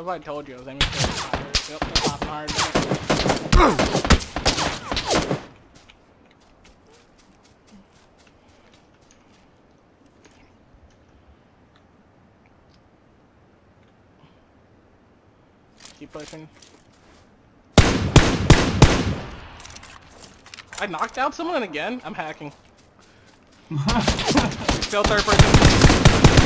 if I told you I was aiming for the tires? Yep, they're popping hard. Keep pushing. I knocked out someone again? I'm hacking. Still third person.